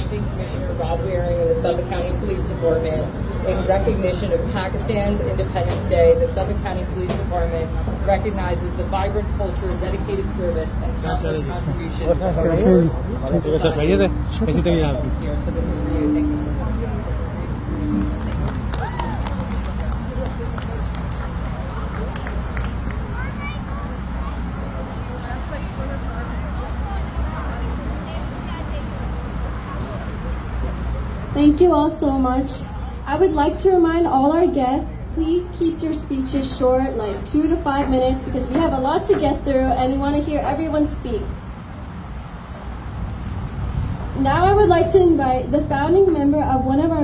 Acting Commissioner Rob Waring of the Suffolk County Police Department, in recognition of Pakistan's Independence Day, the Suffolk County Police Department recognizes the vibrant culture, dedicated service, and countless contributions to our society here. So this is for you. Thank you. Thank you all so much. I would like to remind all our guests, please keep your speeches short, like 2 to 5 minutes, because we have a lot to get through and we want to hear everyone speak. Now I would like to invite the founding member of one of our